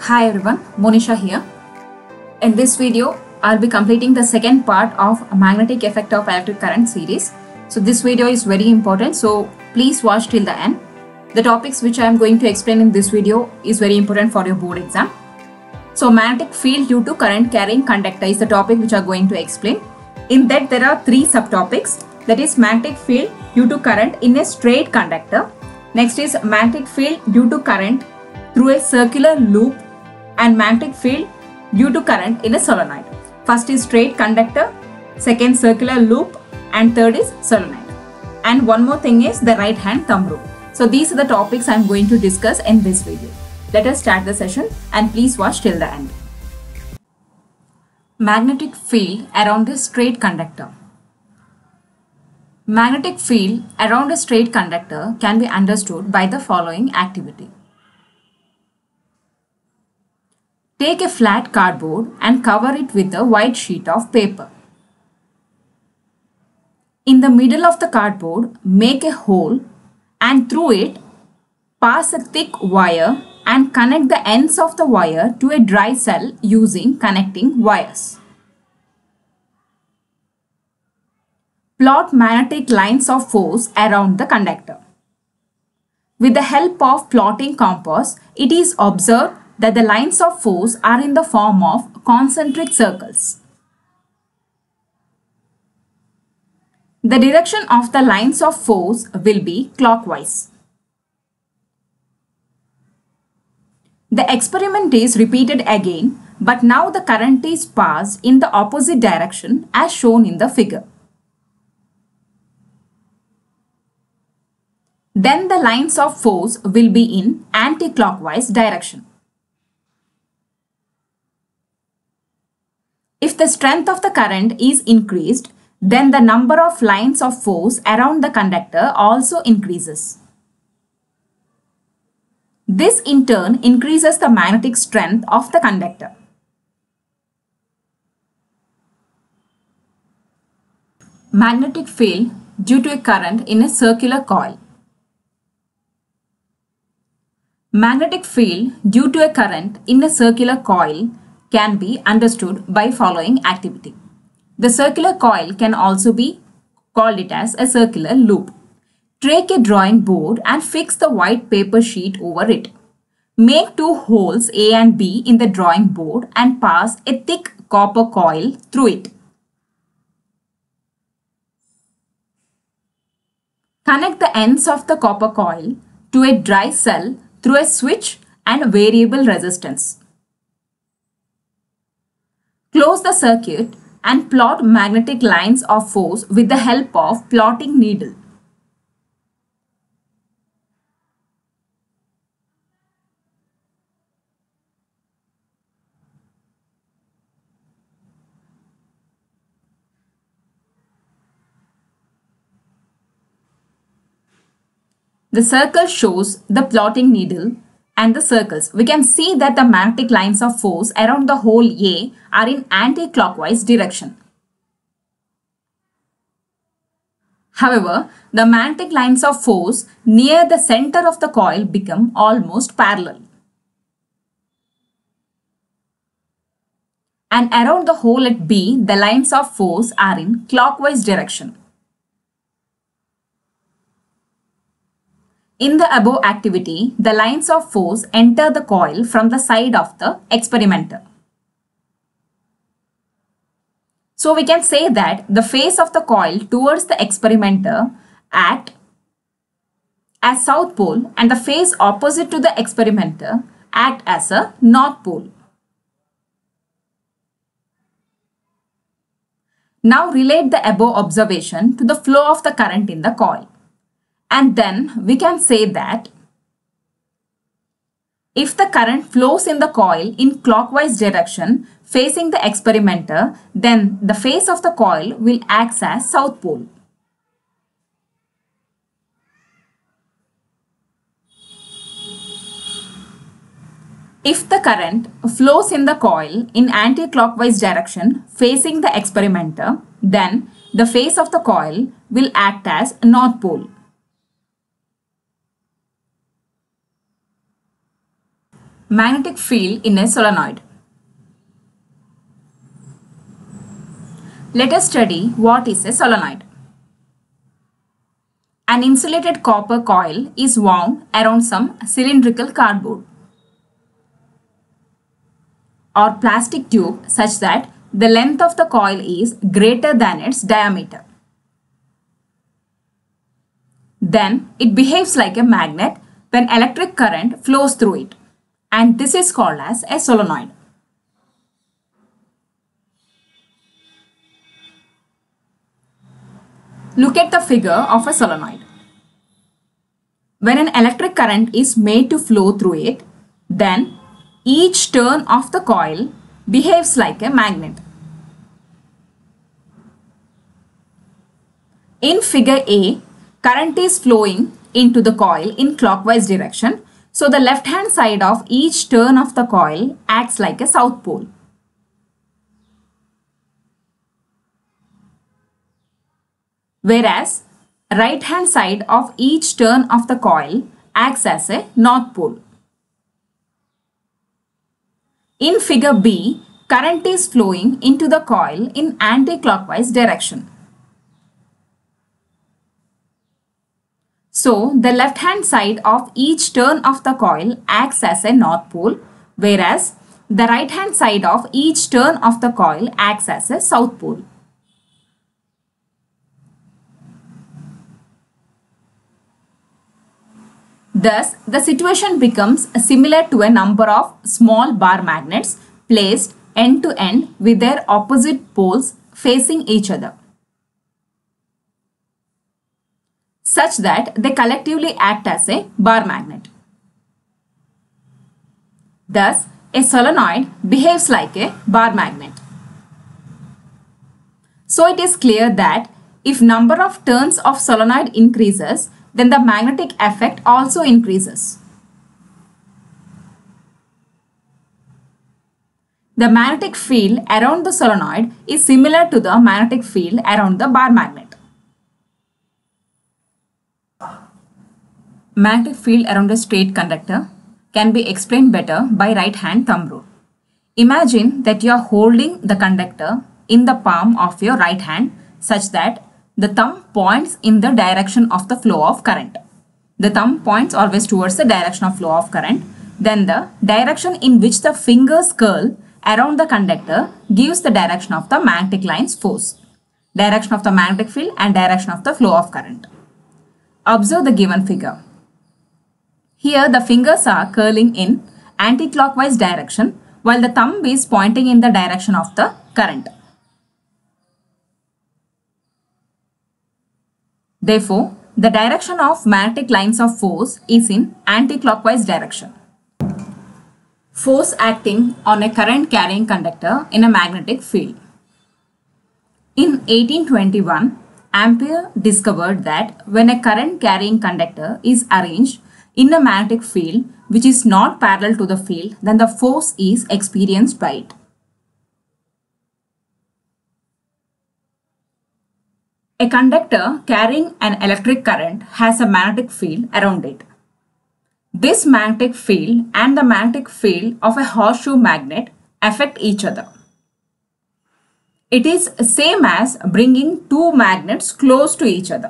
Hi everyone, Monisha here. In this video, I'll be completing the second part of magnetic effect of electric current series. So this video is very important, so please watch till the end. The topics which I am going to explain in this video is very important for your board exam. So magnetic field due to current carrying conductor is the topic which I am going to explain. In that there are three subtopics, that is magnetic field due to current in a straight conductor. Next is magnetic field due to current through a circular loop and magnetic field due to current in a solenoid. First is straight conductor, second circular loop, and third is solenoid. And one more thing is the right hand thumb rule. So these are the topics I am going to discuss in this video. Let us start the session and please watch till the end. Magnetic field around a straight conductor. Magnetic field around a straight conductor can be understood by the following activity. Take a flat cardboard and cover it with a white sheet of paper. In the middle of the cardboard, make a hole and through it pass a thick wire and connect the ends of the wire to a dry cell using connecting wires. Plot magnetic lines of force around the conductor. With the help of plotting compass, it is observed that the lines of force are in the form of concentric circles. The direction of the lines of force will be clockwise. The experiment is repeated again, but now the current is passed in the opposite direction as shown in the figure. Then the lines of force will be in anti-clockwise direction. If the strength of the current is increased, then the number of lines of force around the conductor also increases. This in turn increases the magnetic strength of the conductor. Magnetic field due to a current in a circular coil. Magnetic field due to a current in a circular coil can be understood by following activity. The circular coil can also be called it as a circular loop. Take a drawing board and fix the white paper sheet over it. Make two holes A and B in the drawing board and pass a thick copper coil through it. Connect the ends of the copper coil to a dry cell through a switch and variable resistance. Close the circuit and plot magnetic lines of force with the help of plotting needle. The circle shows the plotting needle and the circles. We can see that the magnetic lines of force around the hole A are in anti-clockwise direction. However, the magnetic lines of force near the center of the coil become almost parallel. And around the hole at B, the lines of force are in clockwise direction. In the above activity, the lines of force enter the coil from the side of the experimenter. So we can say that the face of the coil towards the experimenter act as south pole and the face opposite to the experimenter act as a north pole. Now relate the above observation to the flow of the current in the coil. And then we can say that if the current flows in the coil in clockwise direction facing the experimenter, then the face of the coil will act as south pole. If the current flows in the coil in anti-clockwise direction facing the experimenter, then the face of the coil will act as north pole. Magnetic field in a solenoid. Let us study what is a solenoid. An insulated copper coil is wound around some cylindrical cardboard or plastic tube such that the length of the coil is greater than its diameter. Then it behaves like a magnet when electric current flows through it, and this is called as a solenoid. Look at the figure of a solenoid. When an electric current is made to flow through it, then each turn of the coil behaves like a magnet. In figure A, current is flowing into the coil in clockwise direction, so the left hand side of each turn of the coil acts like a south pole. Whereas right hand side of each turn of the coil acts as a north pole. In figure B, current is flowing into the coil in anti-clockwise direction. So, the left hand side of each turn of the coil acts as a north pole, whereas the right hand side of each turn of the coil acts as a south pole. Thus, the situation becomes similar to a number of small bar magnets placed end to end with their opposite poles facing each other, such that they collectively act as a bar magnet. Thus, a solenoid behaves like a bar magnet. So, it is clear that if number of turns of solenoid increases, then the magnetic effect also increases. The magnetic field around the solenoid is similar to the magnetic field around the bar magnet. Magnetic field around a straight conductor can be explained better by right hand thumb rule. Imagine that you are holding the conductor in the palm of your right hand such that the thumb points in the direction of the flow of current. The thumb points always towards the direction of flow of current. Then the direction in which the fingers curl around the conductor gives the direction of the magnetic line's force, direction of the magnetic field and direction of the flow of current. Observe the given figure. Here the fingers are curling in anti-clockwise direction while the thumb is pointing in the direction of the current. Therefore, the direction of magnetic lines of force is in anti-clockwise direction. Force acting on a current carrying conductor in a magnetic field. In 1821, Ampere discovered that when a current carrying conductor is arranged in a magnetic field which is not parallel to the field, then the force is experienced by it. A conductor carrying an electric current has a magnetic field around it. This magnetic field and the magnetic field of a horseshoe magnet affect each other. It is same as bringing two magnets close to each other.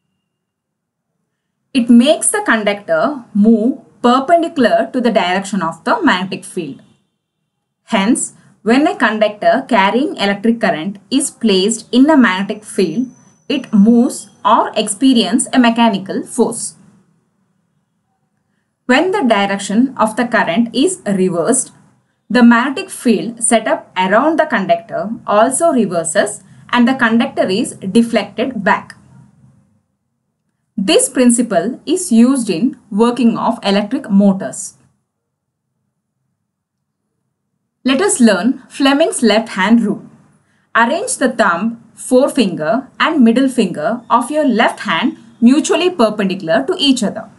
It makes the conductor move perpendicular to the direction of the magnetic field. Hence, when a conductor carrying electric current is placed in a magnetic field, it moves or experiences a mechanical force. When the direction of the current is reversed, the magnetic field set up around the conductor also reverses and the conductor is deflected back. This principle is used in working of electric motors. Let us learn Fleming's left hand rule. Arrange the thumb, forefinger and middle finger of your left hand mutually perpendicular to each other.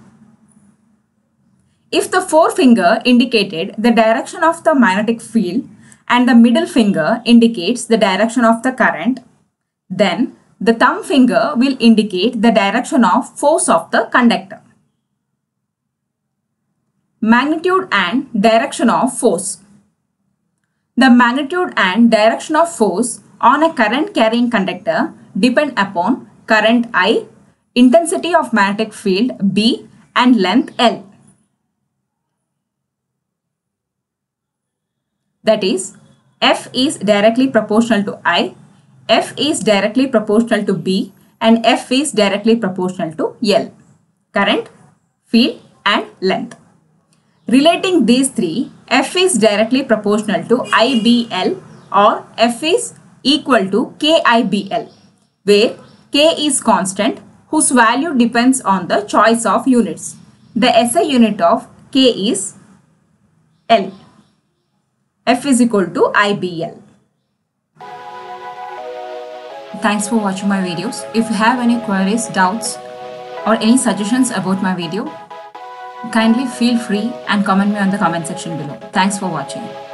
If the forefinger indicated the direction of the magnetic field and the middle finger indicates the direction of the current, then the thumb finger will indicate the direction of force of the conductor. Magnitude and direction of force. The magnitude and direction of force on a current carrying conductor depend upon current I, intensity of magnetic field B, and length L. That is, F is directly proportional to I, F is directly proportional to B, and F is directly proportional to L. Current, field, and length. Relating these three, F is directly proportional to IBL or F is equal to KIBL, where K is constant whose value depends on the choice of units. The SI unit of K is L. F is equal to IBL. Thanks for watching my videos. If you have any queries, doubts, or any suggestions about my video, kindly feel free and comment me on the comment section below. Thanks for watching.